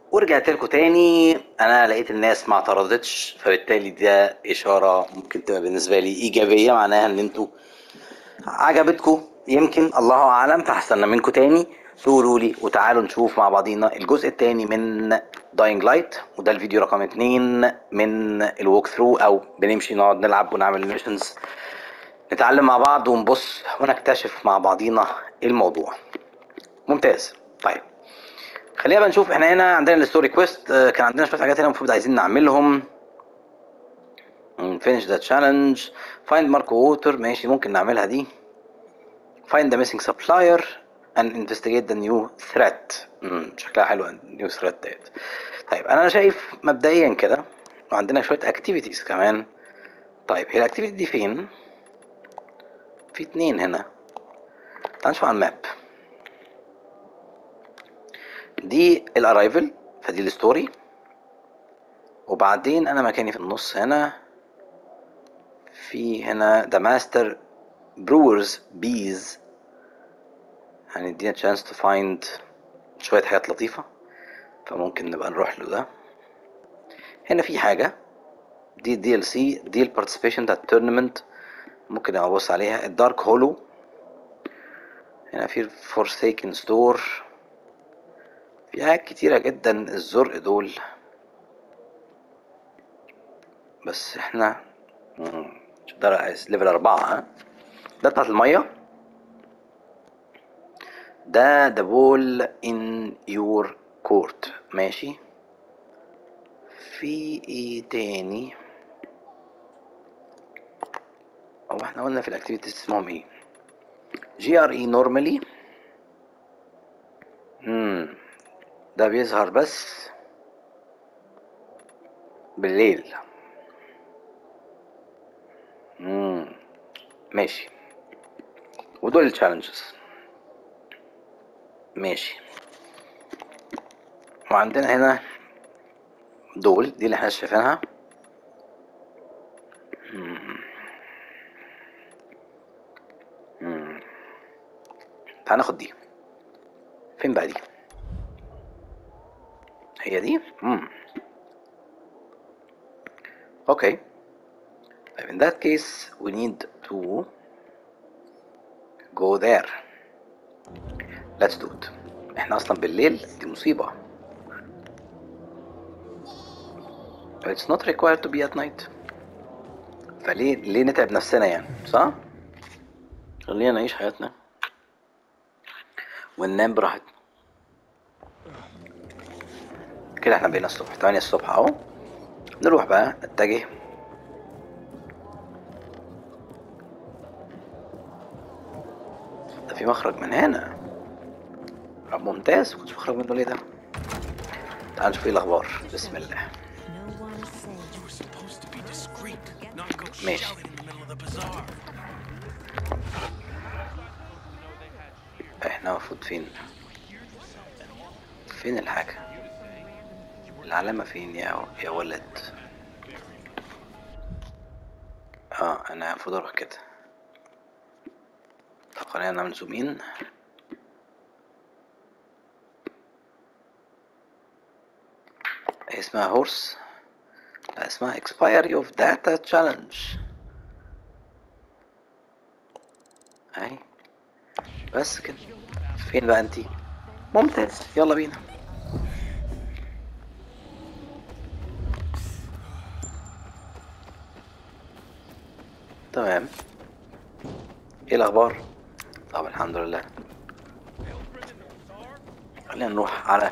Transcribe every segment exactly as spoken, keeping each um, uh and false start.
ورجعت لكم تاني. انا لقيت الناس ما اعترضتش، فبالتالي ده اشاره ممكن تبقى بالنسبه لي ايجابيه، معناها ان انتوا عجبتكم يمكن، الله اعلم. فهستنى منكم تاني تقولوا لي، وتعالوا نشوف مع بعضينا الجزء التاني من داينج لايت. وده الفيديو رقم اتنين من الووك ثرو، او بنمشي نقعد نلعب ونعمل ميشنز، نتعلم مع بعض ونبص ونكتشف مع بعضينا الموضوع. ممتاز. طيب خلينا بقى نشوف. احنا هنا عندنا الستوري كويست، كان عندنا شويه حاجات هنا المفروض عايزين نعملهم. فينيش ذا تشالنج، فايند ماركو ووتر، ماشي ممكن نعملها دي. find the missing supplier and investigate the new threat. مم. شكلها حلوه new threat ديت. طيب انا شايف مبدئيا كده وعندنا شويه activities كمان. طيب هي الاكتيفيتي دي فين؟ في اتنين هنا. تعال نشوف على الماب. دي الارايفل، فدي الستوري. وبعدين انا مكاني في النص هنا، في هنا the master brewers bees، هندينا chance to find شوية حاجات لطيفة، فممكن نبقى نروح له ده. هنا في حاجة دي دي ال سي دي participation that tournament، ممكن ابص عليها. الدارك هولو، هنا في forsaken store، في حاجات كتيرة جدا. الزرق دول بس احنا ده عايز ليفل اربعة. ها ده بتاعت المية، ده the ball in your court. ماشي. في ايه تاني؟ او احنا قلنا في الاكتيفيتيز اسمهم ايه؟ جي ار اي نورمالي. امم ده بيظهر بس بالليل. امم ماشي. ودول التشالنجز. ماشي. وعندنا هنا دول، دي اللي احنا شايفينها. امم تعال ناخد دي. فين بقى دي؟ هي دي. امم اوكي. طيب in that case we need to go there. let's do it. احنا اصلا بالليل، دي مصيبة. it's not required to be at night. فليه ليه نتعب نفسنا يعني، صح؟ خلينا نعيش حياتنا وننام براحتنا. كده احنا بقينا الصبح، تمانية الصبح اهو. نروح بقى نتجه. ده في مخرج من هنا. طب ممتاز، كنتش مخرج منه ليه ده؟ تعال نشوف ايه الاخبار. بسم الله. ماشي. احنا المفروض فين؟ فين الحاجة؟ العلامة فين يا يا ولد؟ اه انا المفروض اروح كده. طب خلينا نعمل زوم ان. اسمها هورس. لا اسمها expiry of data challenge. اهي بس كده. فين بقى انتي؟ ممتاز، يلا بينا. تمام. ايه الاخبار؟ طب الحمد لله. خلينا نروح على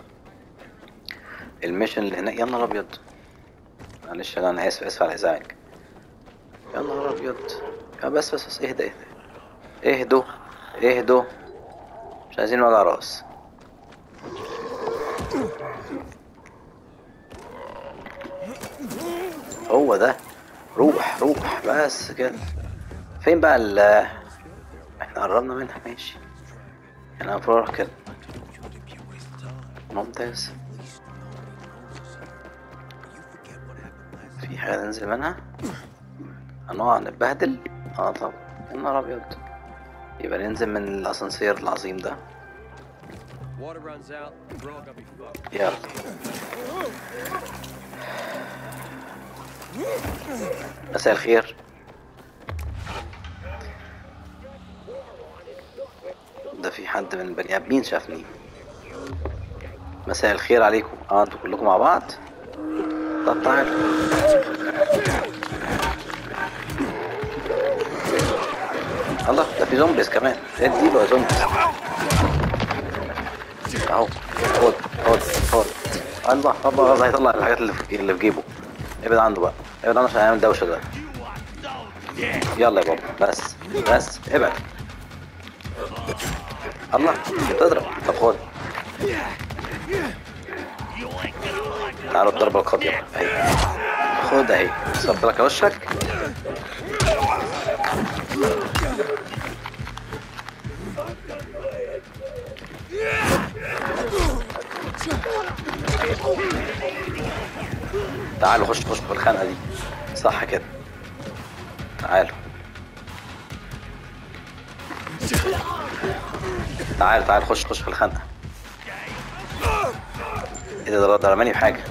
الميشن اللي هناك. يا نهار ابيض، معلش انا اسف اسف على الازعاج. يا نهار ابيض. يا بس بس بس اهدى اهدى. اهدوا اهدوا، مش عايزين وجع راس. هو ده. روح روح بس كده. فين بقى ال احنا قربنا منها. ماشي. انا المفروض اروح كده. ممتاز. في حاجة ننزل منها؟ هنقع نتبهدل؟ اه طب يا نهار ابيض. يبقى ننزل من الاسانسير العظيم ده يلا مساء الخير. ده في حد من البني ادمين شافني. مساء الخير عليكم. اه انتوا كلكم مع بعض؟ طب تعالوا. الله ده في زومبيز كمان. اديله يا زومبيز اهو. خد خد خد. الله الله الله هيطلع الحاجات اللي في اللي في جيبه. ابعد عنه بقى، ابعد عنه عشان هيعمل دوشه ده. يلا يا بابا بس بس ابعد. الله تضرب. طب خد. تعالوا الضربة القاضية اهي. خد اهي صبت لك وشك. تعالوا خش خش في الخنقة دي صح كده. تعالوا تعالوا تعالوا خش خش في الخنقة. ايه ده ده رماني بحاجة.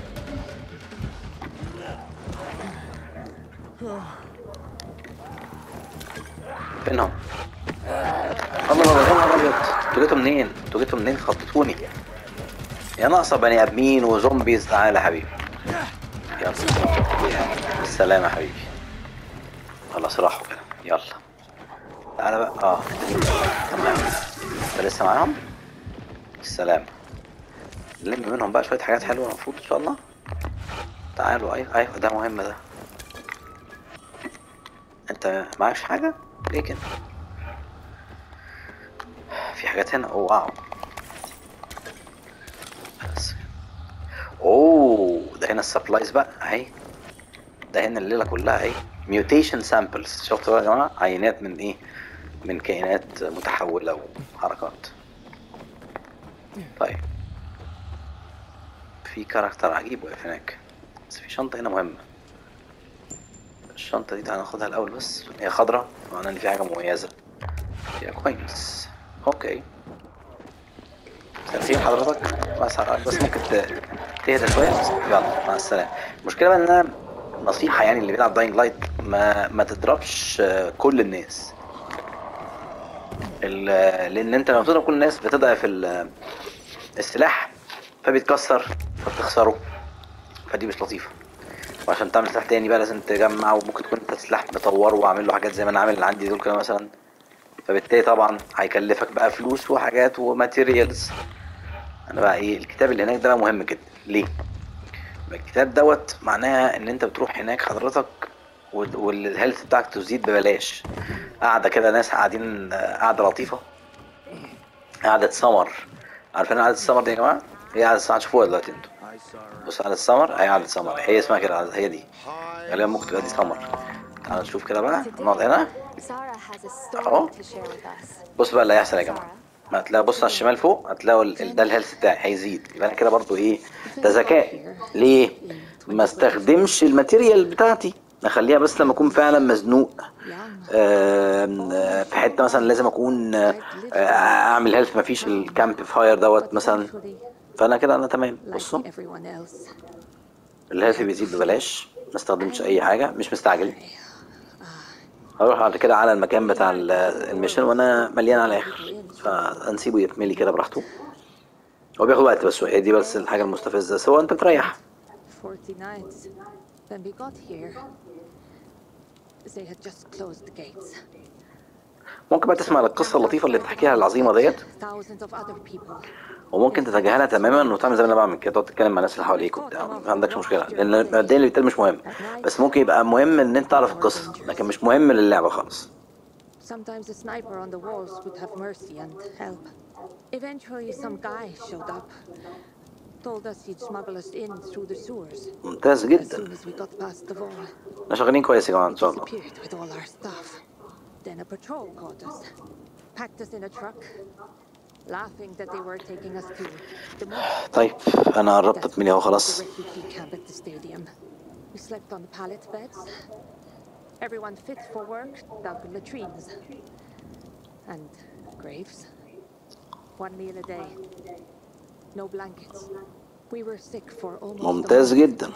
فينهم؟ الله الله يا نهار ابيض. انتوا جيتوا منين؟ انتوا جيتوا منين؟ خططوني يا ناقصة بني ادمين وزومبيز. تعالى يا حبيبي يلا بالسلامة يا حبيبي. خلاص راحوا كده. يلا تعالى بقى. اه تمام. انت لسه معاهم؟ السلام. نلم منهم بقى شوية حاجات حلوة المفروض ان شاء الله. تعالوا. ايوه ايوه ده مهم ده. انت معكش حاجة؟ ليه كده؟ في حاجات هنا. اوه واو. بس اوه ده هنا السبلايز بقى اهي. ده هنا الليلة كلها اهي. ميوتيشن سامبلز. شفتوا يا جماعة؟ عينات من ايه؟ من كائنات متحولة وحركات. طيب في كاركتر عجيب واقف هناك. بس في شنطة هنا مهمة. الشنطة دي تعالى ناخدها الأول بس. هي خضرة معناه إن في حاجة مميزة فيها كويس. أوكي مساء حضرتك. بس بس ممكن تهدى شوية بس. يلا مع السلامة. المشكلة بقى إن أنا نصيحة يعني اللي بيلعب داينج لايت ما ما تضربش كل الناس. لأن أنت لما تضرب كل الناس بتضعف السلاح فبيتكسر فبتخسره. فدي مش لطيفة. وعشان تعمل سلاح تاني بقى لازم تجمع. وممكن تكون انت سلاح مطوره واعمل له حاجات زي ما انا عامل اللي عندي دول كده مثلا. فبالتالي طبعا هيكلفك بقى فلوس وحاجات وماتيريالز. انا بقى ايه الكتاب اللي هناك ده بقى مهم جدا. ليه؟ الكتاب دوت معناها ان انت بتروح هناك حضرتك والهيلث بتاعك تزيد ببلاش. قاعده كده ناس قاعدين قاعده لطيفه. قاعده سمر. عارفين قاعده السمر دي يا جماعه؟ هي قاعده السمر. هتشوفوها دلوقتي انتوا. بص قاعده السمر. هي قاعده سمر. هي اسمها كده. هي دي غالبا ممكن تبقى دي سمر. تعالوا نشوف كده بقى. نقعد هنا اهو. بص بقى اللي هيحصل يا جماعه. ما هتلاقي بص على الشمال فوق هتلاقوا ده الهيلث بتاعي هيزيد. يبقى انا كده برضو ايه ده ذكاء. ليه ما استخدمش الماتيريال بتاعتي؟ اخليها بس لما اكون فعلا مزنوق في حته مثلا لازم اكون اعمل هيلث. مفيش الكامب فاير دوت مثلا. فانا كده انا تمام. بصوا الهيلث بيزيد ببلاش. ما استخدمتش اي حاجه. مش مستعجل. هروح بعد كده على المكان بتاع الميشن وانا مليان على الاخر. فهنسيبه يتملي كده براحته. هو بياخد وقت بس. هي دي بس الحاجه المستفزه. سواء انت بتريح. ممكن بقى تسمع القصه اللطيفه اللي بتحكيها العظيمه ديت. وممكن تتجاهلها تماما وتعمل زي ما انا بعمل كده. تقعد تتكلم مع الناس اللي حواليك وبتاع. ما عندكش مشكله. لان مبدئيا البتاع مش مهم. بس ممكن يبقى مهم ان انت تعرف القصه لكن مش مهم للعبه خالص. Sometimes a sniper on the walls would have mercy and help. Eventually some guy showed up. Told us he'd smuggle us in through the sewers. ممتاز جدا. As soon as we got past the wall. احنا شغالين كويس يا جماعه ان شاء الله. Disappeared with all our stuff. Then a patrol caught us. Packed us in a truck. Laughing that they were taking us to the mosque. طيب انا قربت اتملي اهو خلاص. The refugee camp at the stadium. We slept on the pallet beds. Everyone fit for work dug latrines and graves. One meal a day. No blankets. We were sick for almost a ممتاز month. جدا.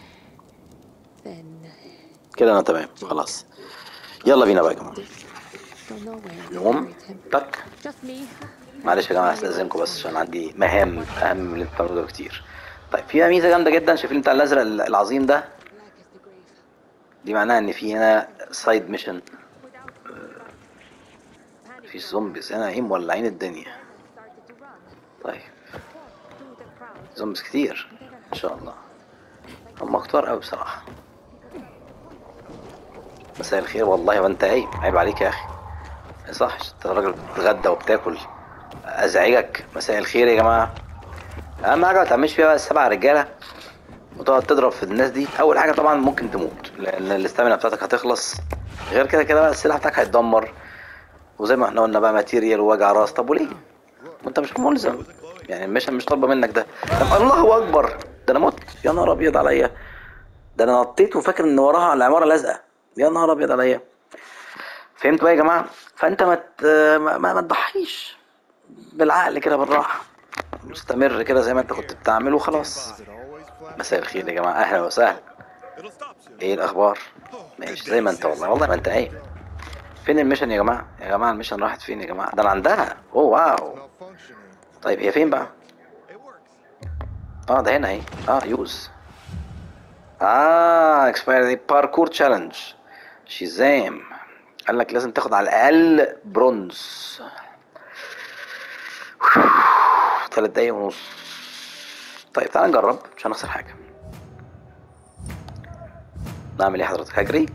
Then كده انا تمام خلاص. يلا بينا بقى يا جماعه. don't know where they نقوم buried him. تك. Just me. معلش يا جماعه استاذنكم بس عشان عندي مهام اهم من اللي انتوا بتعملوها كتير. طيب فيها ميزه جامده جدا، شايفين بتاع الازرق العظيم ده؟ Black as the grave. دي معناها ان في هنا سايد ميشن، Without moving lights. Panic في broke زومبيز out. هنا ايه مولعين الدنيا. Then I started to run. طيب Walked through the crowd. زومبيز كتير And then I ان heard شاء الله. voices. Like هم كتار قوي بصراحه. people started. مساء الخير والله وانت قايم، عيب عليك يا اخي. ما يصحش انت راجل بتتغدى وبتاكل ازعجك. مساء الخير يا جماعه. اهم حاجه ما تعملش فيها بقى السبع رجاله وتقعد تضرب في الناس دي. اول حاجه طبعا ممكن تموت لان الاستامينا بتاعتك هتخلص، غير كده كده بقى السلاح بتاعك هيتدمر، وزي ما احنا قلنا بقى ماتيريال ووجع راس. طب وليه؟ وانت مش ملزم يعني، الميشن مش طالبه منك ده. طب الله اكبر، ده انا مت، يا نهار ابيض عليا، ده انا نطيت وفاكر ان وراها العماره لازقه، يا نهار ابيض عليا. فهمتوا بقى يا جماعه؟ فانت ما ما, ما تضحيش، بالعقل كده بالراحه، مستمر كده زي ما انت كنت بتعمله خلاص. مساء الخير يا جماعه، اهلا وسهلا. ايه الاخبار؟ ماشي زي ما انت والله، والله ما انت قايم. فين الميشن يا جماعه؟ يا جماعه الميشن راحت فين يا جماعه؟ ده انا عندها، اوه واو. طيب هي فين بقى؟ اه ده هنا اهي، اه يوز، اه اكسبايري باركور تشالنج شيزام. قال لك لازم تاخد على الاقل برونز. ثلاث دقايق ونص. طيب تعال نجرب مش هنخسر حاجه. نعمل ايه حضرتك؟ هجري.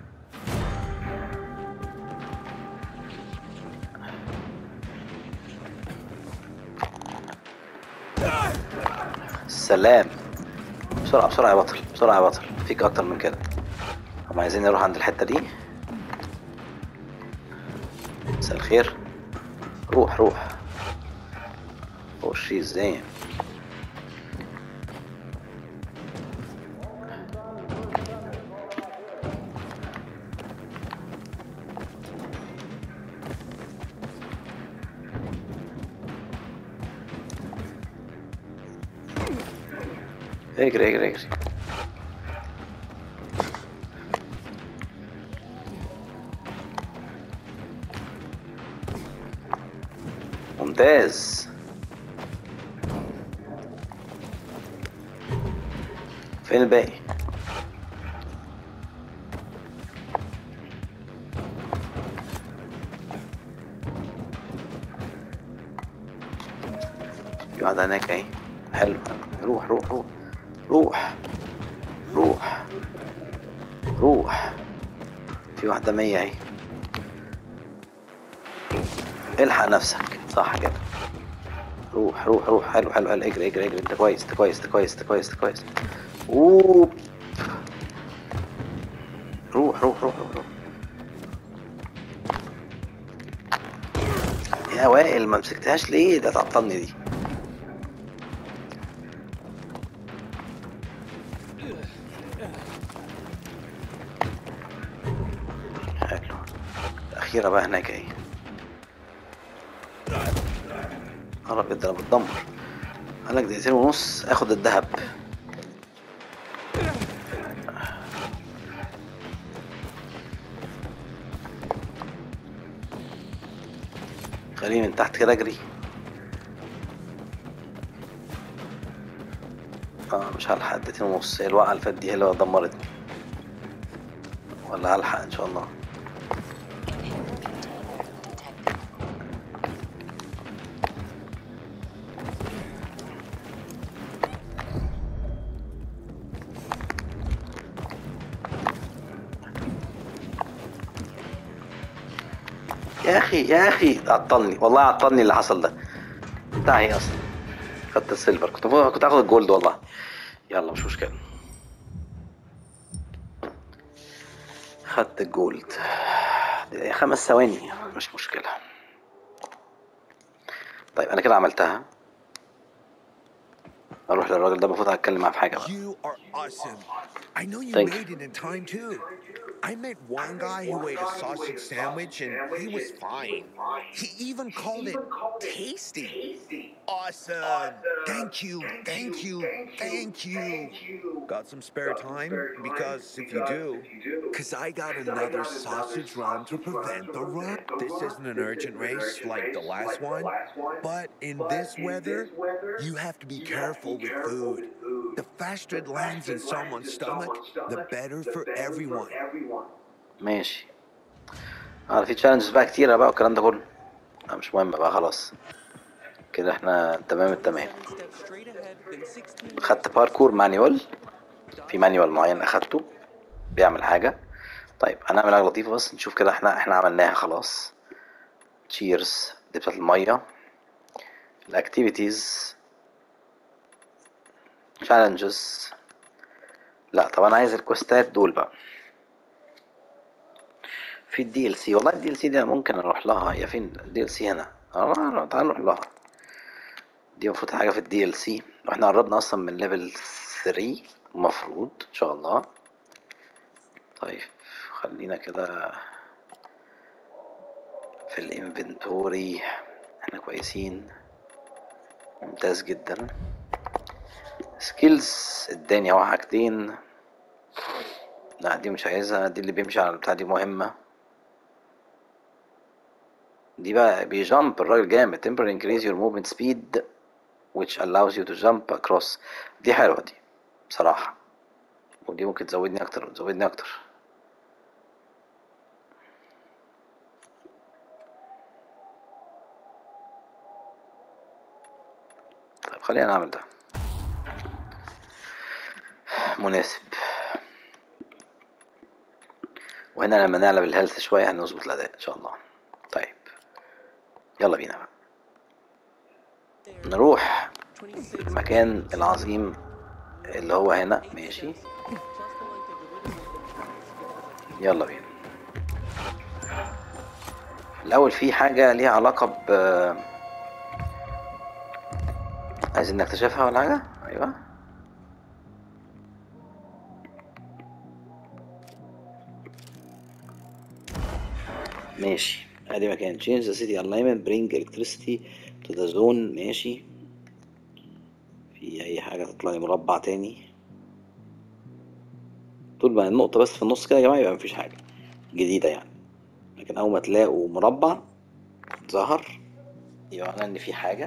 سلام. بسرعه بسرعه يا بطل، بسرعه يا بطل، فيك اكتر من كده. هم عايزين نروح عند الحته دي. مساء الخير. روح روح روح شيزام. اجري اجري اجري. ممتاز. فين الباقي؟ في واحدة هناك اهي. حلو، روح روح روح روح روح روح. في واحدة مية اهي. الحق نفسك، صح كده. روح روح روح. حلو حلو حلو. اجري اجري اجري. انت كويس انت كويس انت كويس انت كويس انت كويس. اوه. روح روح روح روح. يا وائل ما مسكتهاش ليه؟ ده تعطلني دي. حلو. الأخيرة بقى هناك اهي. قرب ده انا بتدمر. قالك دقيقتين ونص اخد الذهب. خليني من تحت كده اجري. اه مش هلحق. دقيقتين ونص. هي الوقعة اللي فاتت دي هي اللي دمرتني، ولا هلحق ان شاء الله. يا اخي يا اخي عطلني والله، عطلني اللي حصل ده. بتاعي اصلا خدت السيلفر، كنت كنت هاخد الجولد والله. يلا مش مشكلة، خدت الجولد. خمس ثواني مش مشكلة. طيب انا كده عملتها. اروح للراجل ده، المفروض هتكلم معاه في حاجة بقى. You are awesome. I know you Thank made it in time too. I met one guy who ate a sausage sandwich and he was fine. He even called it tasty. Awesome. Thank you, thank you, thank you. Got some spare time? Because if you do, because I got another sausage run to prevent the run. This isn't an urgent race like the last one, but in this weather, you have to be careful with food. The faster it lands in someone's stomach, the better for everyone. ماشي. اه في تشالنجز بقى كتيرة بقى والكلام ده كله. لا مش مهم بقى خلاص. كده احنا تمام التمام. خدت باركور مانيوال. في مانيوال معين اخدته بيعمل حاجة. طيب هنعمل حاجة لطيفة بس نشوف كده احنا احنا عملناها خلاص. تشيرز دي بتاعت المية. الاكتيفيتيز challenges. لا طب انا عايز الكوستات دول بقى. في الدي ال سي. والله الدي ال سي دي ممكن اروح لها. هي فين الدي ال سي هنا؟ اه تعال نروح لها. دي المفروض حاجه في الدي ال سي واحنا قربنا اصلا من ليفل ثلاثة المفروض ان شاء الله. طيب خلينا كده في الانفنتوري. احنا كويسين ممتاز جدا. سكيلز اداني اهو حاجتين. لا دي مش عايزها. دي اللي بيمشي على البتاع دي مهمة. دي بقى بيجامب الراجل جامد. temporary increase your movement speed which allows you to jump across. دي حلوة دي بصراحة. ودي ممكن تزودني اكتر تزودني اكتر. طيب خلينا نعمل ده مناسب. وهنا لما نعلى بالهيلث شوية هنظبط الأداء إن شاء الله. طيب يلا بينا بقى نروح المكان العظيم اللي هو هنا. ماشي يلا بينا. الأول في حاجة ليها علاقة ب عايزين نكتشفها ولا حاجة. أيوة ماشي. ادي مكان change the city alignment bring electricity to the zone. ماشي. في اي حاجة تطلع لي مربع تاني. طول ما النقطة بس في النص كده يا جماعة يبقى مفيش حاجة جديدة يعني. لكن اول ما تلاقوا مربع ظهر يبقى معناه ان في حاجة.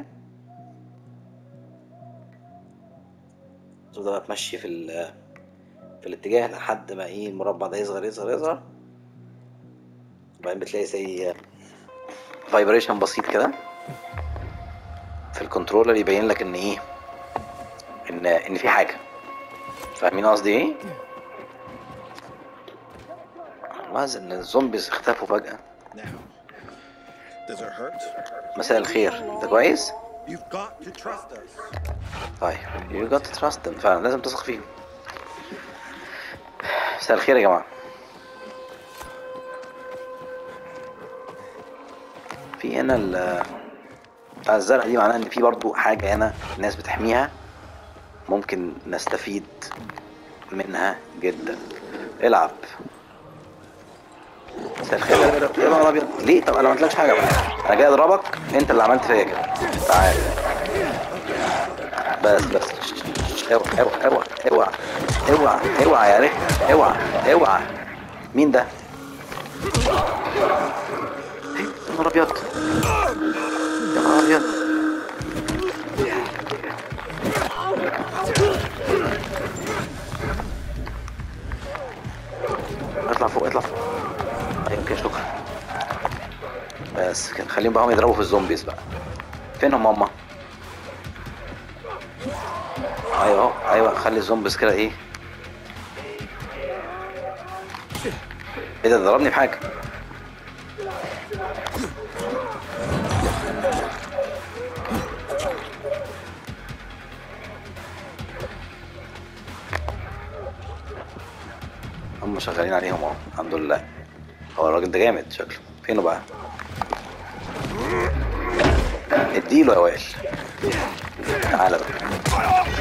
تفضل تمشي في ال في الاتجاه لحد ما ايه المربع ده يصغر يصغر يصغر. وبعدين بتلاقي زي فايبريشن بسيط كده في الكنترولر يبين لك ان ايه ان ان في حاجه. فاهمين قصدي ايه؟ لاحظ ان الزومبيز اختفوا فجاه. مساء الخير. انت كويس؟ طيب you got to trust them. فعلا لازم تثق فيهم. مساء الخير يا جماعه. في هنا ال بتاع الزرع دي معناها ان في برضو حاجة هنا الناس بتحميها. ممكن نستفيد منها جدا. العب. مساء الخير. يا نهار ابيض ليه؟ طب انا ما عملتلكش حاجة بقى. انا جاي اضربك انت اللي عملت فيا كده. تعال بس بس اوعى اوعى اوعى اوعى اوعى اوعى يا ريت اوعى اوعى. مين ده؟ يا نهار ابيض يا نهار ابيض. اطلع فوق اطلع فوق. يمكن شكرا. بس كده خليهم بقى هم يضربوا في الزومبيز بقى. فينهم هما؟ ايوه اهو ايوه. خلي الزومبيز كده ايه. ايه ده ضربني بحاجه. هم شغالين عليهم اهو الحمد لله. هو الراجل ده جامد شكله. فينه بقى؟ اديله يا وائل. تعالى بقى.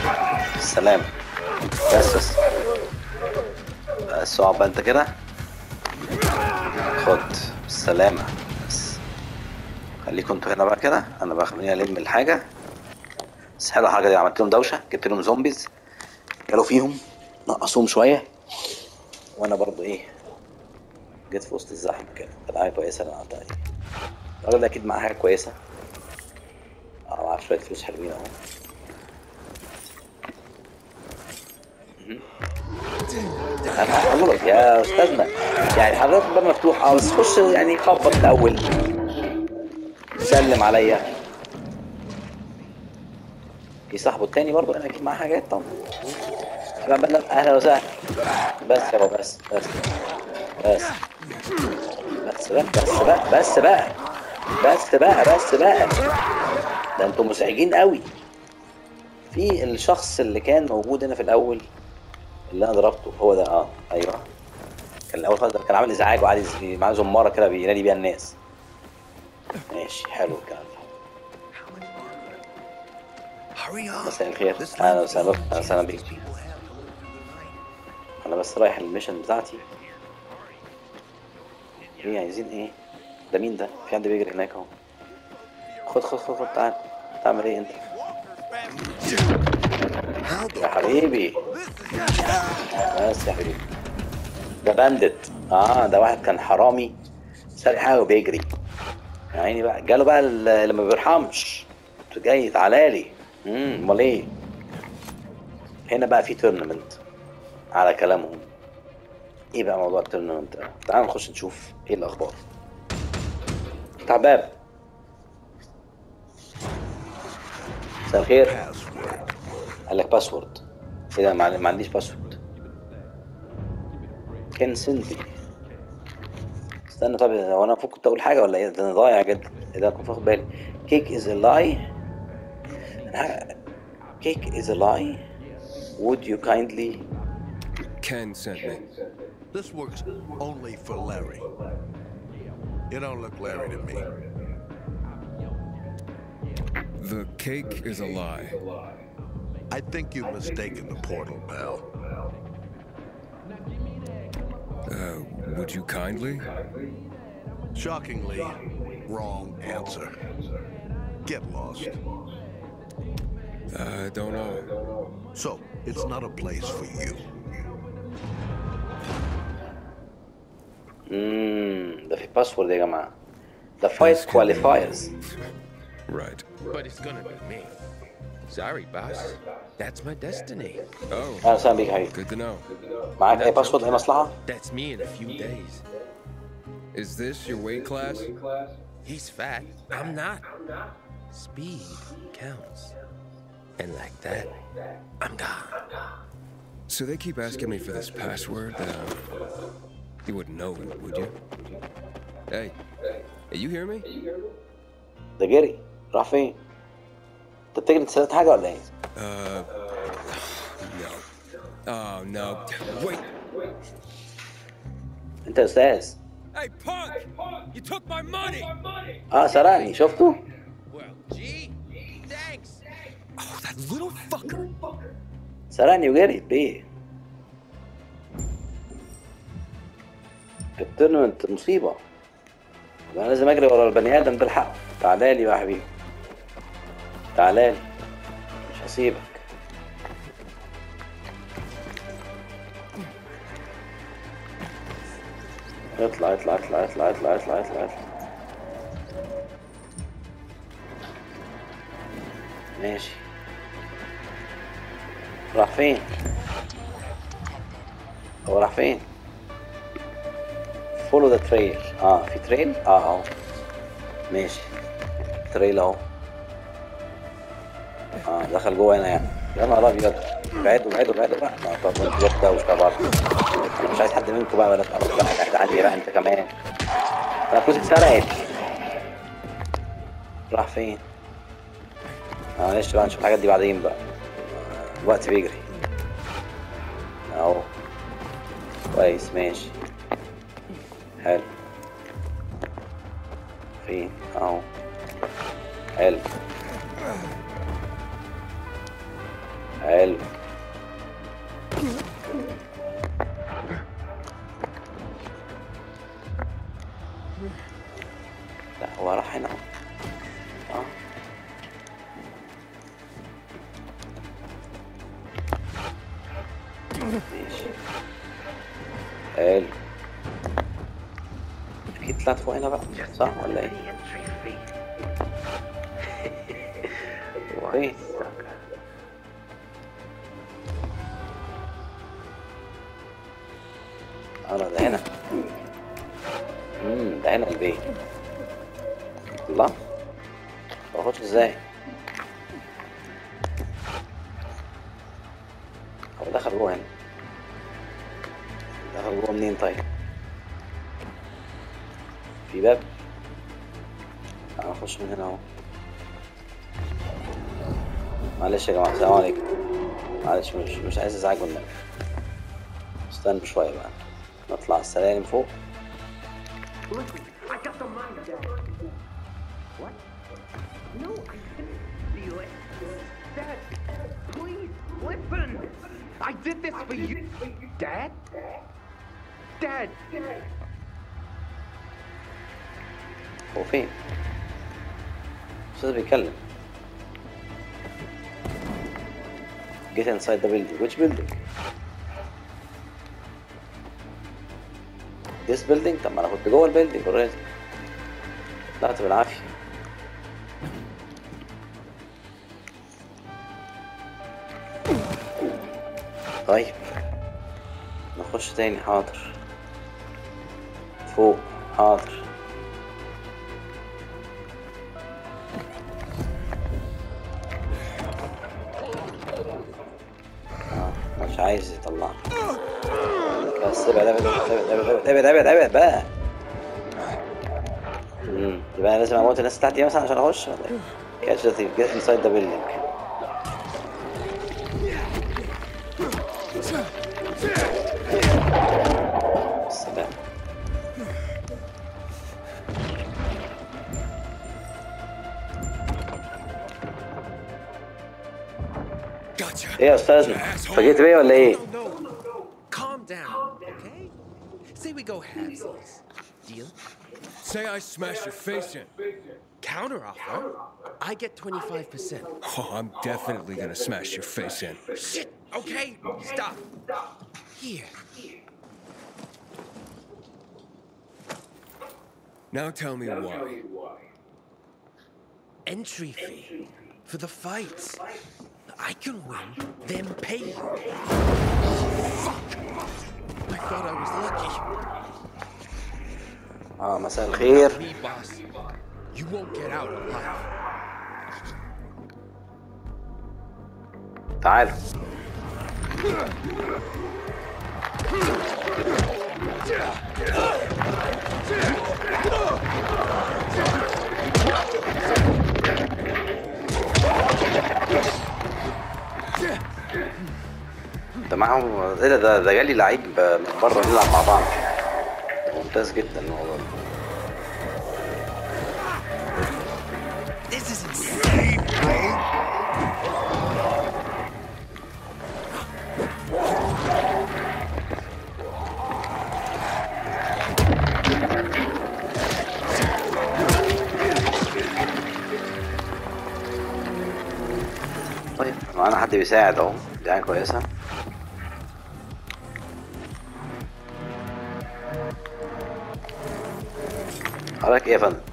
السلام. بس بس بس اقعد بقى انت كده. خد بالسلامة. بس خليكم انتوا هنا بقى كده، انا بقى خليني الم الحاجة. بس حلوة الحاجة دي، عملت لهم دوشة، جبت لهم زومبيز كلوا فيهم، نقصوهم شوية، وانا برضو ايه جيت في وسط الزحمة كده. كانت حاجة كويسة اللي انا عملتها دي. الراجل ده اكيد معاه حاجة كويسة. اه معاه شوية فلوس حلوين اهو. انا غلط يا استاذنا، يعني حضرتك الباب مفتوح اه بس خش يعني خبط الاول، سلم عليا. في صاحبه التاني برضه انا اكيد معاه حاجات طبعا. اهلا وسهلا. بس يا بابا بس بس بس بس بقى بس بقى بس بقى بس بقى بس بقى ده انتوا مزعجين قوي. في الشخص اللي كان موجود هنا في الاول اللي انا ضربته هو ده. اه ايوه كان الاول خالص، كان عامل ازعاج وقاعد يز- معاه زماره كده بينادي بيها الناس. ماشي حلو الكلام ده. Hurry up. مساء الخير، This اهلا land's the وسهلا only اهلا وسهلا chance بيك. these people have to live through the night. انا بس رايح الميشن بتاعتي. ايه عايزين ايه؟ ده مين ده؟ في حد بيجري هناك اهو. خد خد خد خد تعال. تعمل ايه انت؟ يا حبيبي بس يا حبيبي ده باندت. اه ده واحد كان حرامي سارق حاجه وبيجري. يا عيني بقى جاله بقى اللي ما بيرحمش. انت جاي تعالالي. امم امال ايه؟ هنا بقى في تورنمنت على كلامهم. ايه بقى موضوع التورنمنت ده؟ تعال نخش نشوف ايه الاخبار. افتح باب. مساء الخير. قال لك باسورد. ايه ده؟ ما ما عنديش باسورد. كان سندي. استنى طب هو انا المفروض كنت اقول حاجه ولا ايه؟ ده انا ضايع جدا. ايه ده؟ كنت واخد بالي. كيك از ا لاي. كيك از ا لاي. would you kindly. Ken sent me. This works only for Larry. You don't look Larry to me. The cake is a lie. I think you've mistaken the portal, pal. Uh, would you kindly? Shockingly, wrong answer. Get lost. I don't know. So, it's not a place for you. اممم ده في باسورد يا جماعه. The fight qualifiers. Right. But it's gonna be me. Sorry, boss. That's my destiny. Oh, اهلا وسهلا بيك يا حبيبي. good to know. معاك اي باسورد اي مصلحه؟ That's me in a few days. Is this your weight class? He's fat. I'm not. Speed counts. And like that, I'm gone. So they keep asking me for this password. Uh, you wouldn't know it, would you? Hey, hey, you hear me? ده جري راح فين؟ انت بتجري انت سرقت حاجه ولا ايه؟ Uh, no. Oh no! Wait. انت يا استاذ. Hey, punk! You took my money. اه سرقني شفته؟ Well, gee, thanks. Oh, that little fucker! سرقني وجري بيه. التورنمنت مصيبه. انا لازم اجري ورا البني ادم ده الحق. تعالى لي بقى يا حبيبي. تعالى لي. مش هسيبك. اطلع اطلع اطلع اطلع اطلع اطلع اطلع اطلع. ماشي. راح فين؟ هو راح فين؟ فولو ذا تريل. اه في تريل؟ اه اهو. ماشي. تريل اهو. اه دخل جوه هنا يعني. يا نهار ابيض. بعدوا بعدوا بعدوا بقى. ما طب انتوا جت ده وش بعض. انا مش عايز حد منكم بقى ولا تقرب بقى. قاعد عندي بقى انت كمان. انا فلوسي اتسرقت. راح فين؟ اه معلش بقى نشوف الحاجات دي بعدين بقى. آه، الوقت بيجري. اهو. كويس ماشي. حلو. فين؟ اهو. حلو. حلو. ماشي. حلو. اكيد طلعت فوق هنا بقى صح ولا ايه؟ فين؟ اه ده هنا. امم ده هنا البيت. الله بخش ازاي؟ هو دخل جوه هنا. دخل جوه منين طيب؟ في باب؟ انا اخش من هنا اهو. معلش يا جماعه السلام عليكم. معلش مش مش عايز ازعجكم النبي. استنوا شويه بقى نطلع السلالم فوق. I did this for you, Dad. Dad. هو فين؟ الأستاذ بيتكلم. Get inside the building. Which building? This building؟ طب ما أنا كنت جوه البيلدينج already. طلعت بالعافية. طيب نخش تاني. حاضر. فوق. حاضر. اه مش عايز يطلعني. بس ابعد ابعد ابعد ابعد ابعد ابعد ابعد بقى. امم يبقى انا لازم اموت الناس تحتي مثلا عشان اخش ولا ايه؟ Catch the thief. Get inside the building. السلام. ايه يا استاذنا؟ فاجئت بيا ولا ايه؟ Calm down, okay? Say we go halvesies. Deal? Say I smash your face in. Counteroffer. I get twenty-five percent. Oh, I'm definitely gonna smash your face in. Shit! Okay, stop. Here. Now tell me why. Entry fee for the fights. I can win, then pay you. Fuck! I thought I was lucky. اه مساء الخير. Me, boss. You won't get out alive. تعال. ده معاهم ايه ده ده ده جالي لعيب من بره نلعب مع بعض. ممتاز جدا الموضوع ده. This is insane, bro. طيب معانا حد بيساعد اهو. دي حاجة كويسة. حضرتك ايه يا فندم؟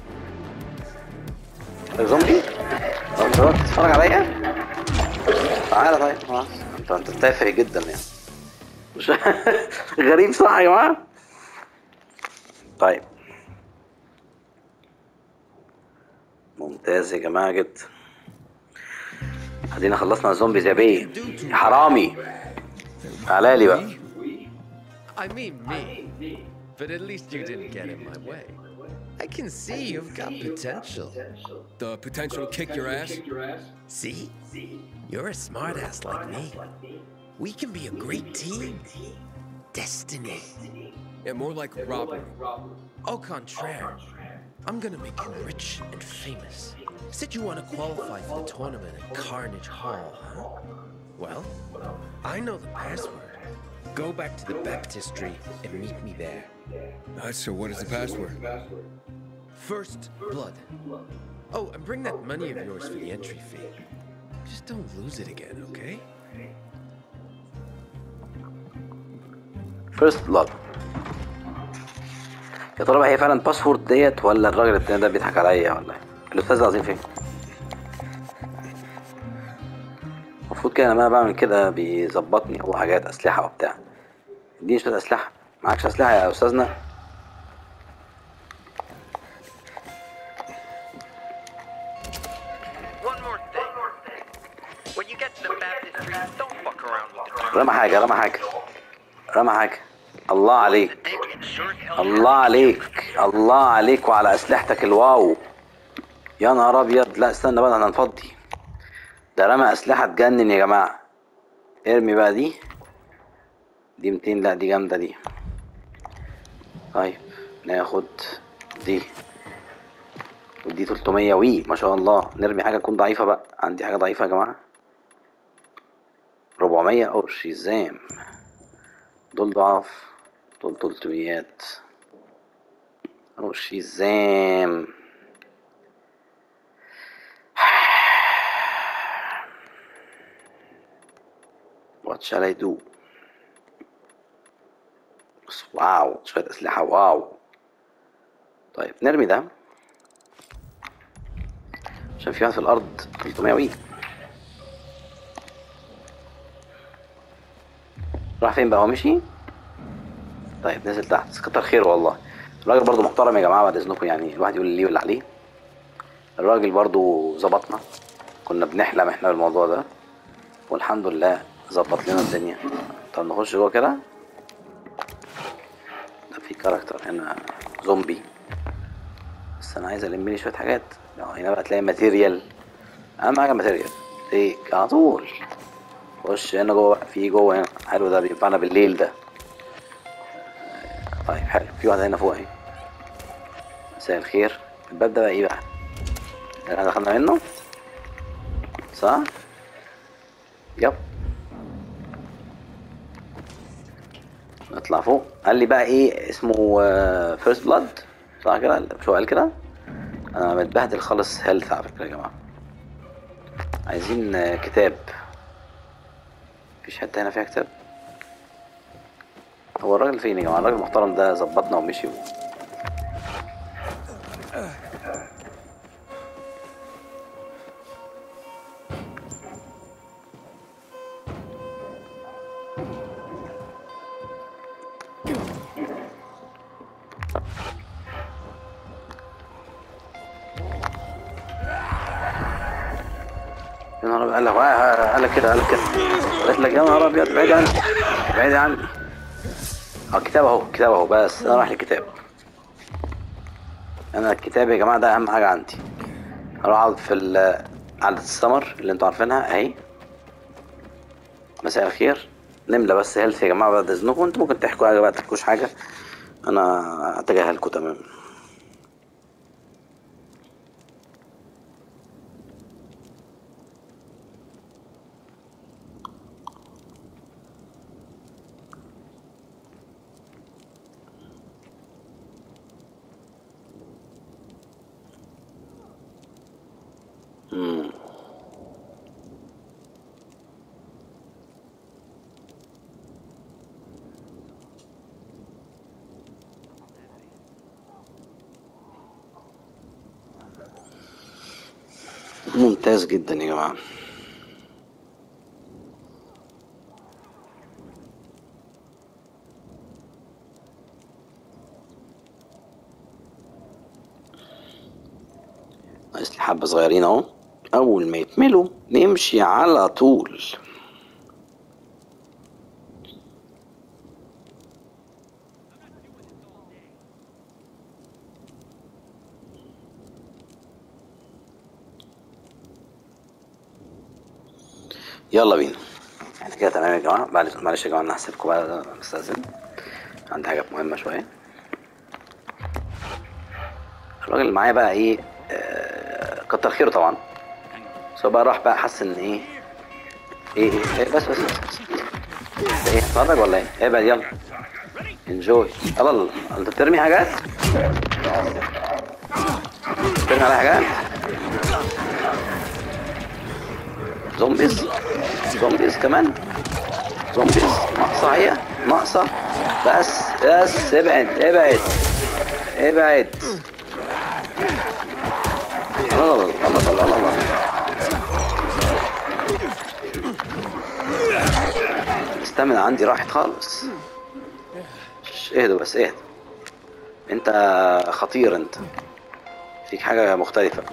حضرتك زومبي؟ طب انت بتتفرج عليا؟ تعالى طيب خلاص. انت انت تافه جدا يعني. مش غريب صح يا جماعة؟ طيب ممتاز يا جماعة جدا. ادينا خلصنا الزومبيز يا بيه. يا حرامي تعالى لي بقى. I mean me. But at least you didn't get in my way. I can see you've got potential. The potential to kick your ass? See? You're a smartass like me. We can be a great team. Destiny. Yeah, more like robbery. Au contraire. I'm gonna make you rich and famous. Said you want to qualify for the tournament at Carnage Hall, huh? Well, I know the password. Go back to the baptistry and meet me there. Uh, so what is the password? First blood. Oh, and bring that money of yours for the entry fee. Just don't lose it again, okay? فيرست بلاد. يا ترى بقى هي فعلا باسورد ديت ولا الراجل التاني ده بيضحك عليا ولا ايه؟ الاستاذ العظيم فين؟ المفروض كده لما انا بعمل كده بيظبطني هو حاجات اسلحه وبتاع. اديني شويه اسلحه. معكش اسلحه يا استاذنا؟ رمى حاجه رمى حاجه رمى حاجه. الله عليك الله عليك الله عليك وعلى اسلحتك الواو. يا نهار ابيض. لا استنى بقى انا هنفضي. ده رمى اسلحه تجنن يا جماعه. ارمي بقى دي دي ميتين. لا دي جامده دي. طيب ناخد دي ودي تلتمية. وي ما شاء الله. نرمي حاجه تكون ضعيفه بقى. عندي حاجه ضعيفه يا جماعه. ربعمية. او شيزام. دول ضعف. دول تلتميات. او شيزام. What shall I do؟ واو شوية أسلحة واو. طيب نرمي ده عشان في واحد في الأرض تلتمية. وي راح فين بقى؟ هو مشي؟ طيب نزل تحت. كتر خيره والله. الراجل برضو محترم يا جماعة بعد إذنكم. يعني الواحد يقول لي واللي عليه. الراجل برضو ظبطنا. كنا بنحلم احنا بالموضوع ده والحمد لله ظبط لنا الدنيا. طب نخش جوه كده. ده في كاركتر هنا زومبي بس انا عايز الم لي شويه حاجات. هنا بقى تلاقي ماتيريال. اهم حاجه ماتيريال. تيك على طول. خش هنا جوه. في جوه هنا حلو. ده بينفعنا بالليل ده. طيب حلو. في واحده هنا فوق اهي. مساء الخير. الباب ده بقى ايه بقى؟ احنا دخلنا منه صح؟ يب. نطلع فوق. قال لي بقى ايه اسمه؟ فيرست بلاد صح كده؟ مش هو قال كده؟ انا متبهدل خالص هيلث على فكره يا جماعه. عايزين كتاب. مفيش حته هنا فيها كتاب. هو الراجل فين يا جماعه؟ الراجل المحترم ده ظبطنا ومشي. يا نهار ابيض. قال لك قال لك كده قال لك كده. قلت لك يا نهار ابيض ابعد عني ابعد عني. اه كتاب اهو كتاب اهو. بس انا رايح للكتاب. انا الكتاب يا جماعه ده اهم حاجه عندي. اروح اقعد في عدة السمر اللي انتوا عارفينها اهي. مساء الخير. نملى بس هيلث يا جماعه بعد اذنكم. انتوا ممكن تحكوا حاجه بقى تحكوش حاجه انا اتجاهلكم تمام. مم. ممتاز جدا يا جماعة. ناقص لي حبة صغيرين اهو. اول ما يكملوا نمشي على طول. يلا بينا. احنا كده تمام يا جماعة. معلش يا جماعة انا هسيبكم بقى استاذن. عندي حاجة مهمة شوية. الراجل اللي معايا بقى ايه آه كتر خيره طبعا. بس بقى راح بقى حس ان ايه ايه ايه, إيه بس بس بس ايه اتفرج ولا ايه؟ ايه بقى يلا انجوي. يلا يلا انت بترمي حاجات؟ بترمي على حاجات؟ زومبيز زومبيز كمان. زومبيز ناقصة هي ناقصة بس بس ابعد ابعد ابعد. الله الله الله الله الله. الاستامينا عندي راحت خالص. اهدوا بس اهدوا. انت خطير، انت فيك حاجة مختلفة.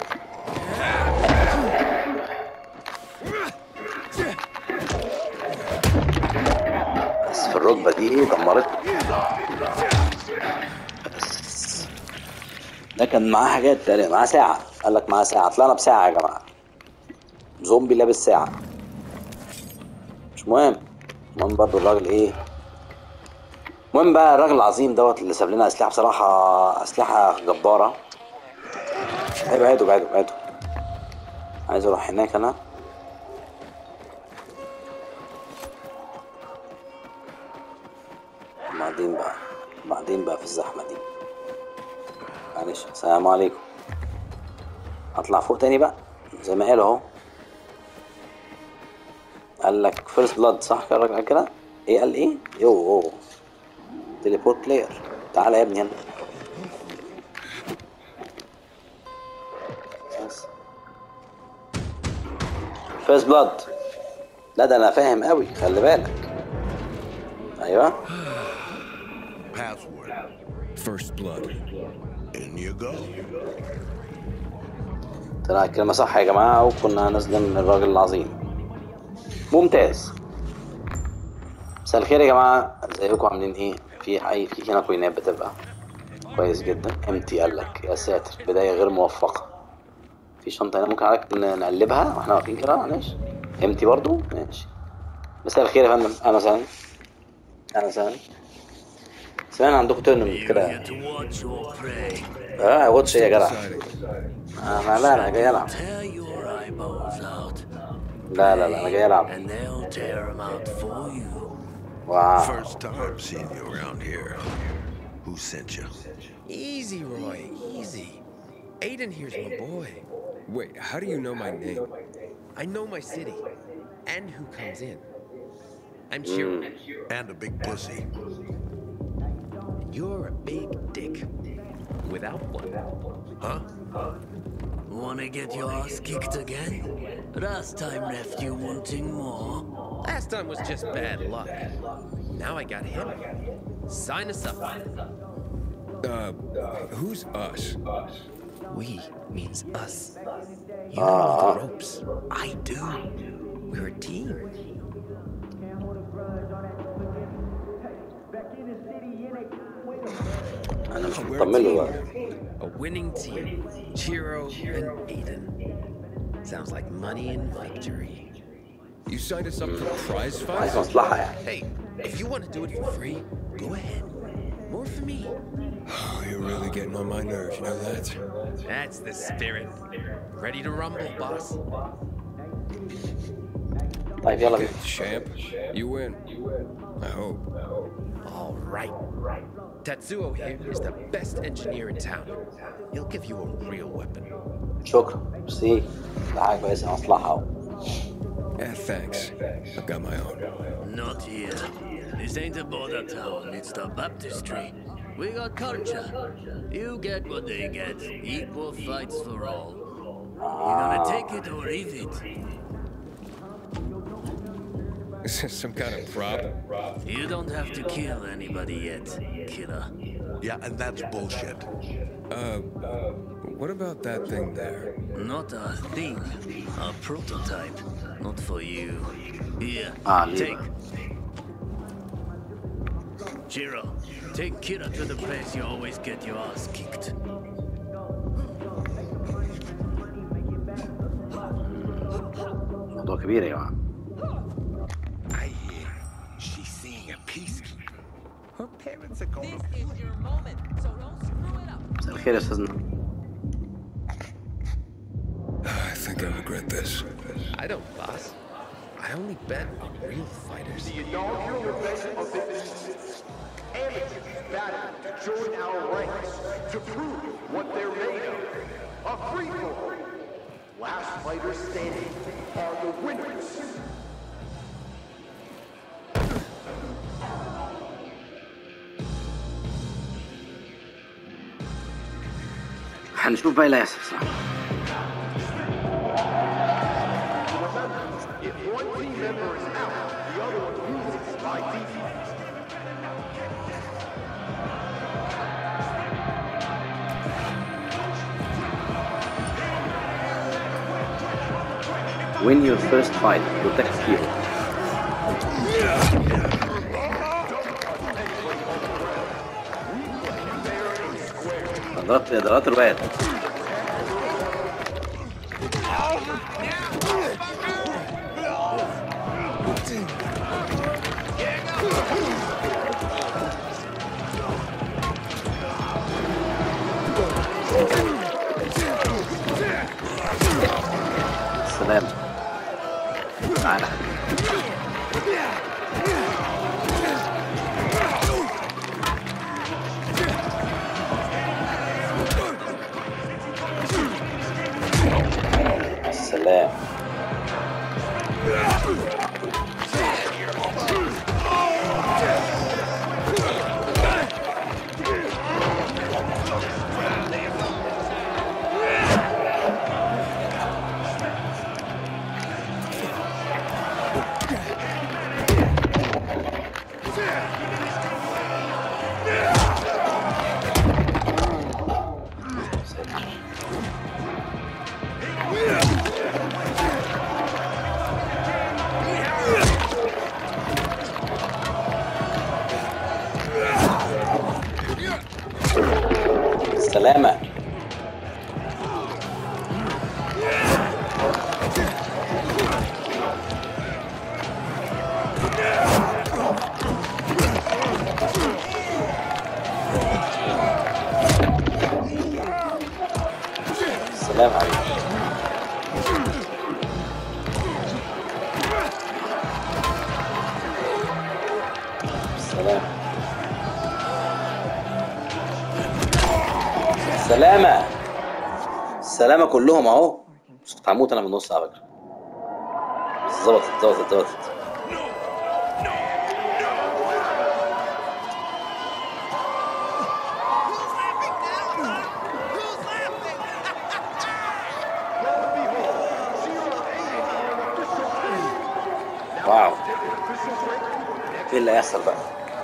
بس في الركبة دي دمرت. بس ده كان معاه حاجات تانية، معاه ساعة. قال لك معاه ساعة، طلعنا بساعة يا جماعة. زومبي لابس ساعة. مش مهم، المهم برضو الراجل ايه. المهم بقى الراجل العظيم دوت اللي ساب لنا اسلحة، بصراحة اسلحة جبارة. ابعدوا ابعدوا ابعدوا. عايز اروح هناك انا. بعدين بقى بعدين بقى في الزحمة دي. معلش السلام عليكم. اطلع فوق تاني بقى زي ما قال اهو. قال لك فيرست بلاد صح كده الراجل كده؟ ايه قال ايه؟ يو اوه تليبورت بلاير. تعالى يا ابني هنا. بس فيرست بلاد. لا ده انا فاهم قوي، خلي بالك. ايوه Password. First blood. In you go. طلع الكلمة صح يا جماعة، وكنا نازلين من الراجل العظيم. ممتاز. مساء الخير يا جماعة، ازيكم عاملين ايه؟ في حي في هنا كوينات بتبقى كويس جدا. امتي قال لك يا ساتر، بداية غير موفقة. في شنطة هنا ممكن عليك نقلبها واحنا واقفين كده. ماشي امتي برضو ماشي. مساء الخير يا فندم. اهلا وسهلا اهلا وسهلا. سمعنا عندكم تورنمنت كده. اه واتش ايه يا جدع؟ انا لا انا جاي العب. لا لا لا انا جاي العب. واو. First time seeing you around here. Who sent you? Easy, Roy, easy. Aiden here's my boy. Wait, how do you know my name? I know my city and who comes in. I'm Chiro. And a big pussy. You're a big dick. Without one. Huh? Wanna get your ass kicked again? Last time left you wanting more. Last time was just bad luck. Now I got him. Sign us up. Uh, who's us? We means us. You don't know the ropes. I do. We're a team. انا مش مطمن له بقى. A winning team. Chiro and Aiden. Sounds like money and victory. You signed us up for prize عايز fights? مصلحة يعني. Hey, if you want to do it for free, go ahead. More for me. Oh, you're really getting on my nerves, you know that? That's the spirit. Ready to rumble, boss? طيب يلا بينا. Champ, you win. I hope. All right. Tatsuo here is the best engineer in town. He'll give you a real weapon. شكرا. ميرسي. ده حاجة كويسة مصلحة اهو. Yeah, thanks. I've got my own. Not here. This ain't a border town, it's the baptistry. We got culture. You get what they get. Equal fights for all. You gonna take it or leave it? Is this some kind of prop? You don't have to kill anybody yet, killer. Yeah, and that's bullshit. Uh, what about that thing there? Not a thing. A prototype. Not for you. Here, Ah, leave take. Chiro, take Kira to the place you always get your ass kicked. موضوع كبير يا جماعة. I hear she's seeing a peacekeeper. Her parents are going to... This is your moment, so don't screw it up. مساء الخير يا استاذنا. I think I regret this. I don't, boss. I only bet on real fighters. The inaugural event of this amateurs battle to join our ranks to prove what they're made of. A free-for-all. Last fighters standing are the winners. هنشوف بقى اللي هيحصل صح. If one team member is out, the other one loses by default. Win your first fight. Protect hero. ضربت ضربت الواد. سلام. تعالى. سلام. سلامة. سلام عليكم. سلام. سلامة. سلامة كلهم اهو. مش كنت هموت انا من النص على فكرة. بس ظبطت ظبطت ظبطت. واو. ايه اللي هيحصل بقى؟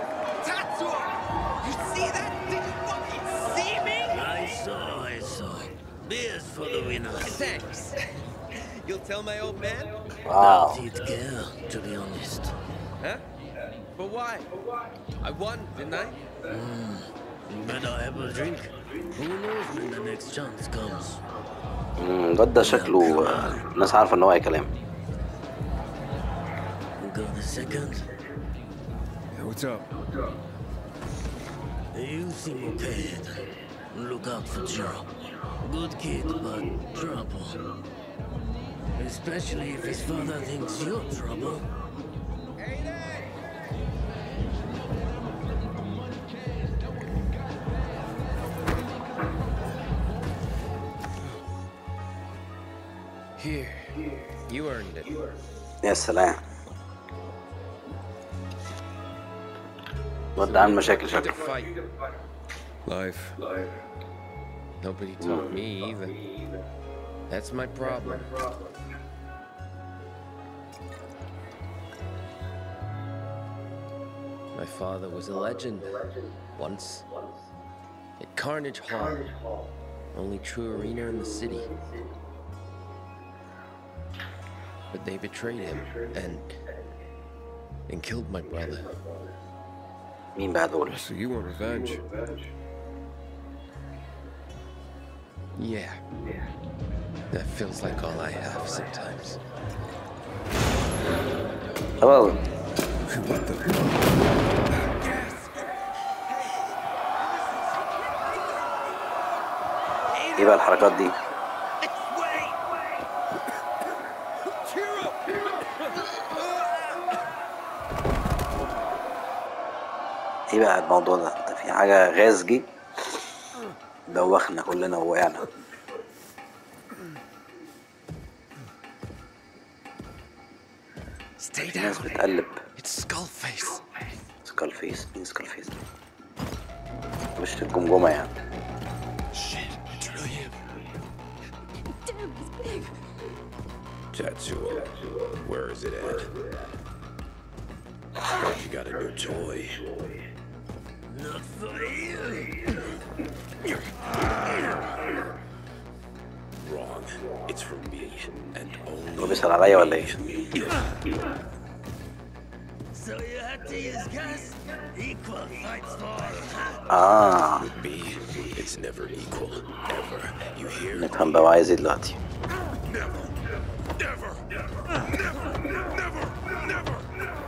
For the winner. Thanks. You'll tell my old man? Wow. Not he'd care, to be honest. Huh? But why? I won, didn't I? Mm. Better have a drink. Who knows when the next chance comes? امم الواد ده شكله الناس عارفة ان هو اي كلام. Got a second? Yeah, what's up? You seem okay. Look out for Jiro. Good kid, but trouble. Especially if his father thinks you're trouble. Here, you earned it. يا سلام. الواد ده عامل مشاكل To شكله. fight. Life. Nobody told me either. That's my problem. My father was a legend. Once. At Carnage Hall. Only true arena in the city. But they betrayed him and... and killed my brother. مين بقى دول؟ So you want revenge? Yeah. That feels like all I have sometimes. well. What the? ايه بقى الحركات دي؟ ايه بقى الموضوع ده؟ ده في حاجة غاز جه دوخنا كلنا ووقعنا. الناس بتقلب. Skullface. سكالفيس مين سكالفيس؟ وش الجمجمة يعني. Shit, it's really him. Where is it at? Heard you got a new toy. Not for you. Wrong. It's for me and only. هو بيسأل عليا ولا ايه؟ So you had to use gas? Equal fights for. اه Me, it's never equal. Ever. You hear? نفهم بقى عايز ايه دلوقتي. Never. Never. Never. Never. Never.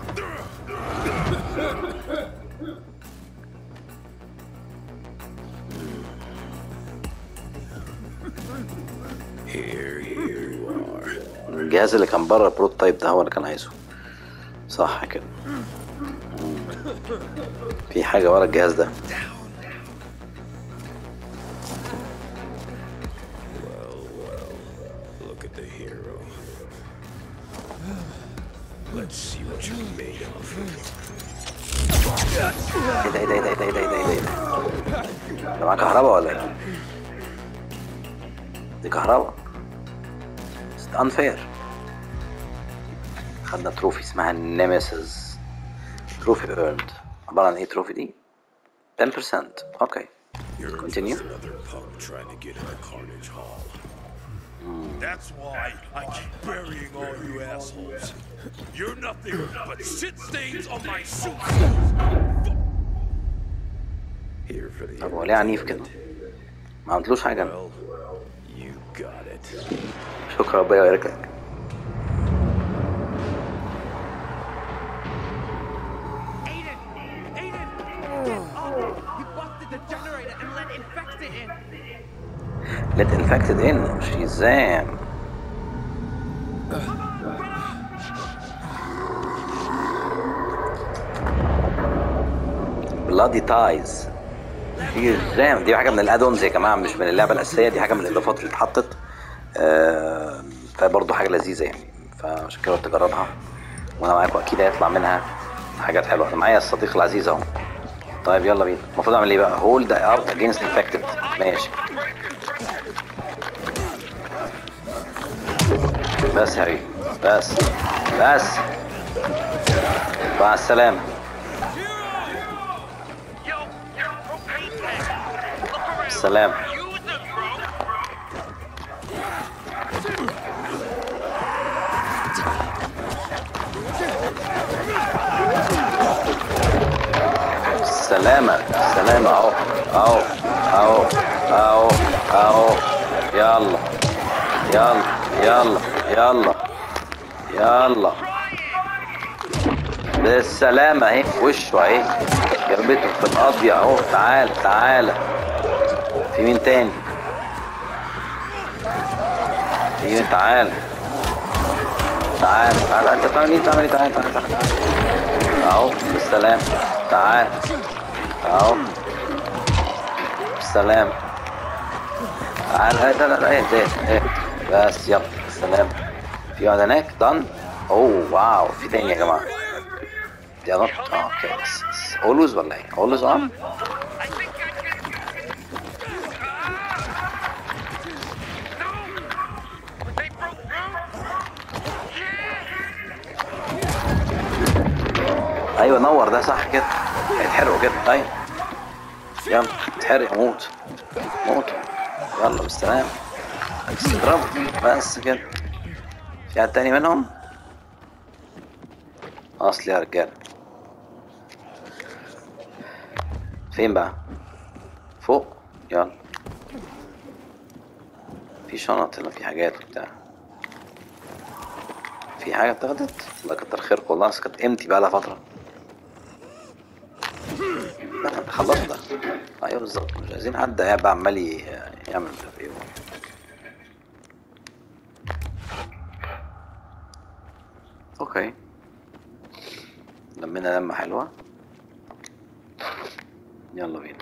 Here, here you are. الجهاز اللي كان بره البروتوتايب ده هو اللي كان عايزه. صح كده. في حاجة ورا الجهاز ده. Well, well. Look at the hero. Let's see what you're made of. ايه ده ايه ده ايه ده ايه ده ايه ده ايه ده؟ ده معاه كهرباء ولا ايه؟ دي كهرباء. It's unfair. خدنا تروفي اسمها نيميسيس. تروفي earned. عبارة عن ايه تروفي دي؟ ten percent. اوكي. You're Continue. just another punk trying to get in the Carnage Hall. That's why I keep burying all you assholes. You're nothing but shit stains on my shoes. Here for the طب هو ليه عنيف كده؟ ما عملتلوش حاجة. Well, you got it. شكرا ربنا يبارك لك. Aiden! Aiden! Get up! You busted the generator and let infected in! Let infected in. Shazam. Bloody ties. شازام دي حاجة من الادونز يا جماعة، مش من اللعبة الأساسية، دي حاجة من الإضافات اللي اتحطت. آه فبرضه حاجة لذيذة يعني، فعشان كده قلت أجربها وأنا معاكم أكيد هيطلع منها حاجات حلوة. أنا معايا الصديق العزيز أهو. طيب يلا بينا. المفروض أعمل إيه بقى؟ Hold the art against infected. ماشي. بس يا حبيبي بس بس مع السلامة. السلام. سلامة سلامة اهو اهو اهو اهو اهو. يلا يلا يلا يلا يلا بالسلامة اهي في وشه اهي جربته في القضية اهو. تعال تعال. في مين تاني؟ في مين؟ تعال تعال تعال. انت بتعمل ايه؟ بتعمل ايه؟ تعال تعال تعال اهو بالسلام. تعال اهو بالسلام. تعال. لا لا لا ايه ايه بس يلا بالسلام. في واحد هناك دان. اوه واو. في تاني يا جماعة. دي غلط. اه اوكي. اولوز ولا ايه؟ اولوز اه. ايوه نور ده صح كده. هيتحرقوا كده. طيب يلا اتحرق. موت موت. يلا بالسلام. اضربوا بس كده. في حد تاني منهم؟ اصلي يا رجاله. فين بقى؟ فوق. يلا. في شنط هنا، في حاجات وبتاع. في حاجة اتاخدت؟ الله كتر خيركم والله. بس كانت امتي بقى لها فترة. خلصوا ده. ايوه بالظبط. مش عايزين حد قاعد بقى عمال يعمل مش عارف ايه. اوكي. لمينا لمة حلوة. يلا بينا.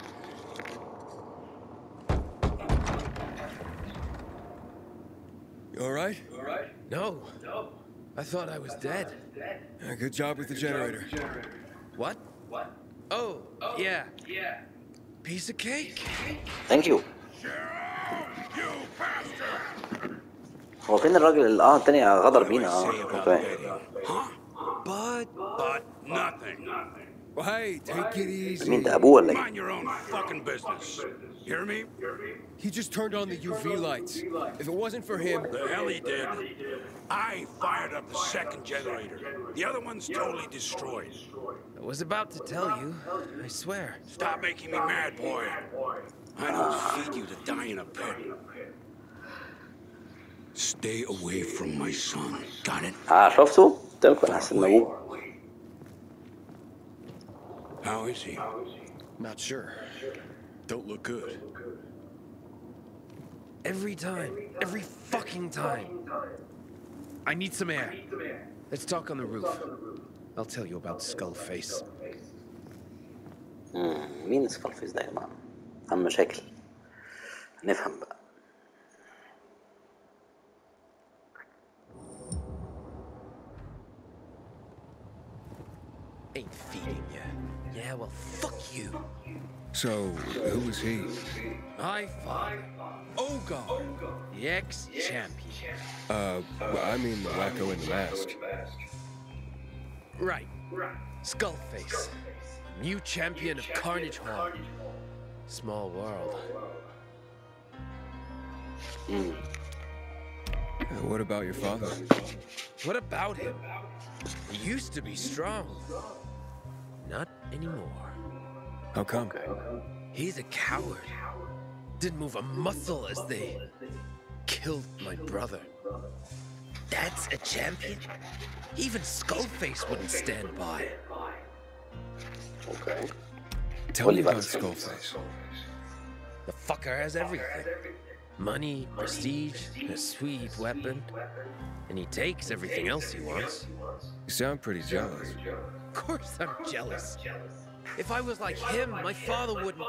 You alright? No. I thought I was dead. Yeah, good job with the generator. What? Oh, yeah. Piece of cake. Thank you. You bastard! هو فين الراجل اللي اه التاني غدر What do I بينا؟ اه say about اوكي. betting? Huh? But, but nothing. Well, hey, take it easy. مين ده ابوه ولا ايه؟ Mind your own fucking business. Hear me? He just turned on the U V lights. If it wasn't for him... The hell he did. I fired up the second generator. The other one's totally destroyed. I was about to tell you, I swear. Stop making me mad, boy. I don't feed you to die in a pit. Stay away from my son. Got it? اه شفتوا؟ قلت لكم انا حاسس ان ابوه. How is he? Not sure. Don't look good. Every time. Every fucking time. I need some air. Let's talk on the roof. I'll tell you about Skullface. مم. مين سكالفيس ده يا جماعه؟ عم مشاكل. نفهم بقى. Ain't feeding you. Yeah, well, fuck you. So, who was he? My father. Ogar! The ex-champion. Uh, well, I mean the wacko in the mask. Right. Skullface. New champion of Carnage Hall. Small world. Mm. What about your father? What about him? He used to be strong. Not anymore. How come? He's a coward. Didn't move a muscle as they killed my brother. That's a champion? Even Skullface wouldn't stand by. Okay. Tell me about Skullface. The fucker has everything. Money, prestige, a sweet weapon. And he takes everything else he wants. You sound pretty jealous. Of course I'm jealous. If I was like him, my father wouldn't...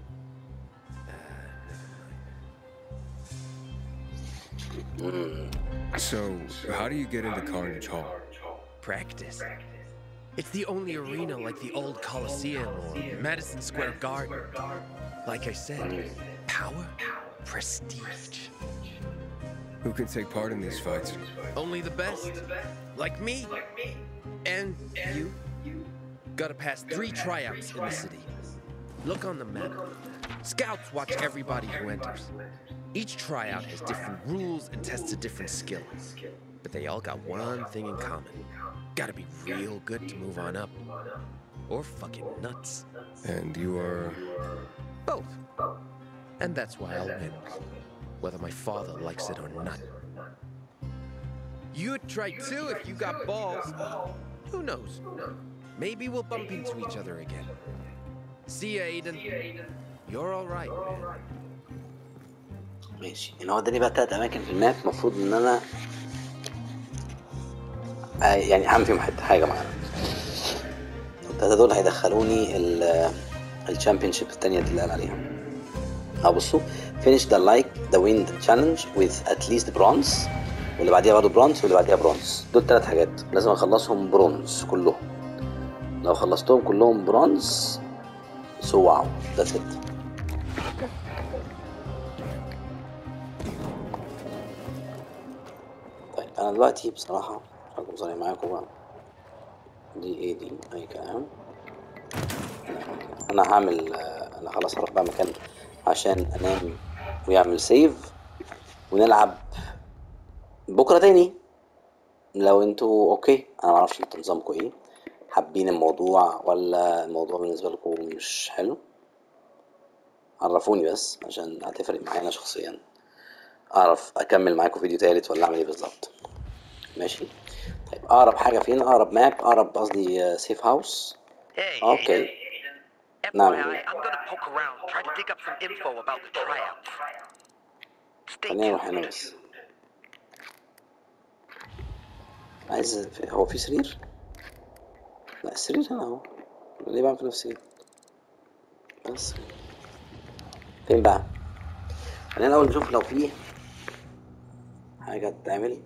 So, how do you get into Carnage Hall? Practice. It's the only arena like the old Coliseum or Madison Square Garden. Like I said, power, prestige. Who can take part in these fights? Only the best. Like me. And you. Gotta pass three tryouts in the city. Look on the map. Scouts watch everybody who enters. Each tryout has different rules and tests a different skill. But they all got one thing in common. Gotta be real good to move on up. Or fucking nuts. And you are... Both. And that's why I'll win. Whether my father likes it or not. You'd try too if you got balls. Who knows? Maybe we'll bump into each other again. See ya, Aiden. You're all right, man. ماشي. يعني هو اداني بقى تلات اماكن في الماب المفروض ان انا آه يعني اعمل فيهم حته حاجه معانا. التلاته دول هيدخلوني الشامبيونشيب التانية اللي قال عليها. اه بصوا finish the like the win challenge with at least bronze واللي بعديها برضه برونز واللي بعديها برونز. دول تلات حاجات لازم اخلصهم برونز كلهم. لو خلصتهم كلهم برونز so wow that's it. طيب انا دلوقتي بصراحة هكون صريح معاكم بقى. دي ايه دي اي كلام. انا هعمل انا خلاص هروح بقى مكان عشان انام ويعمل سيف ونلعب بكرة تاني لو انتوا اوكي. انا معرفش انتوا نظامكم ايه، حابين الموضوع ولا الموضوع بالنسبة لكم مش حلو؟ عرفوني بس عشان هتفرق معايا انا شخصيا اعرف اكمل معاكم فيديو تالت ولا اعمل ايه بالظبط. ماشي. طيب اقرب حاجة فين؟ اقرب ماب اقرب قصدي سيف هاوس. اوكي. نعم. I'm gonna poke around, try to dig up some info about the tryouts. خلينا نروح هنا بس. عايز هو في سرير؟ لا السرير هنا اهو. ليه بعمل في نفسي كده؟ بس فين بقى؟ خلينا الاول نشوف لو في حاجة تتعمل.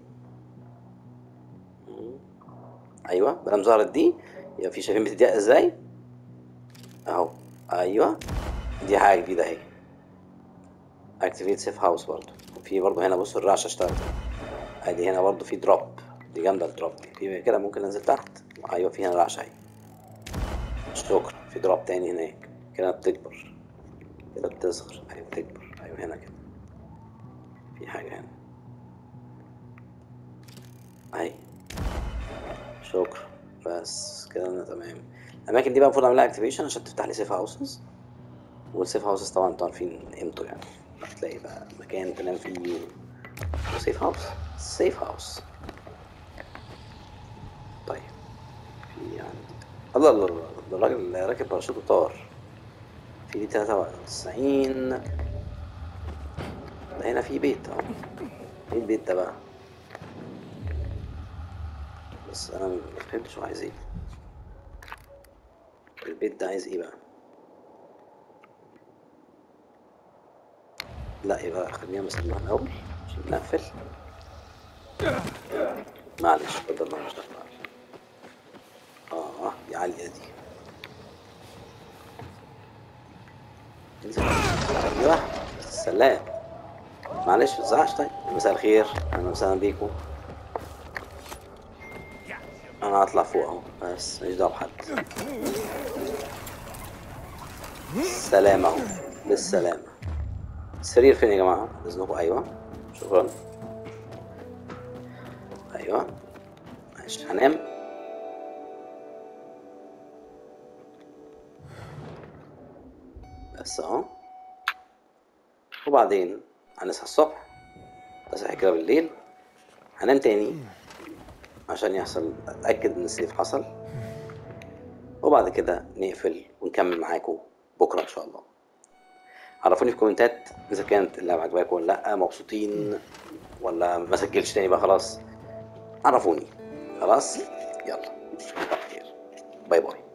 ايوه بدل ظهرت دي يبقى في. شايفين بتضيق ازاي؟ اهو ايوه دي حاجة جديدة اهي. اكتيفيت سيف هاوس برضو. وفي برضو هنا بصوا الرعشة اشتغلت. ادي هنا برضو في دروب، دي جامده الدروب دي. في كده ممكن انزل تحت. ايوه في هنا رعش اهي. شكرا. في دروب تاني هناك كده بتكبر كده بتصغر. ايوه بتكبر. ايوه هنا كده في حاجه هنا اهي. شكرا. بس كده انا تمام. الاماكن دي بقى المفروض اعملها اكتيفيشن عشان تفتح لي سيف هاوسز. والسيف هاوسز طبعا انتوا عارفين قيمته يعني. هتلاقي بقى مكان تنام فيه. سيف هاوس سيف هاوس. طيب في يعني الله الله الله ده الراجل راكب باراشوت وطار. في دي تلاتة وتسعين. ده هنا في بيت اهو. ايه البيت ده بقى؟ بس انا مفهمتش هو عايز ايه. البيت ده عايز ايه بقى؟ لا يبقى خلينا مسموها الاول عشان نقفل. معلش قدر الله مش داخل. اه دي عالية دي. انزل. ايوه سلام. معلش متزعقش. طيب مساء الخير اهلا وسهلا بيكم. انا هطلع فوق اهو بس ماليش دعوة بحد. سلام اهو بالسلامة. السرير فين يا جماعة؟ اذنكم. ايوه شكرا. ايوه ماشي هنام. بس اهو. وبعدين هنصحى الصبح. تصحى كده بالليل. هنام تاني عشان يحصل اتأكد ان السيف حصل. وبعد كده نقفل ونكمل معاكم بكرة ان شاء الله. عرفوني في كومنتات اذا كانت اللعبة عجباكم ولا لا، مبسوطين ولا ما سجلش تاني بقى خلاص. عرفوني. خلاص يلا. باي باي.